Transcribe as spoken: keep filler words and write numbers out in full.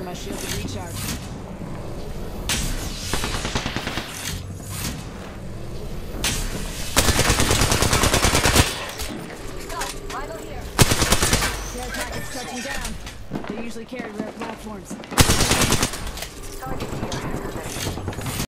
my shield to recharge. Care packets touching down. They usually carry rare platforms. Target here.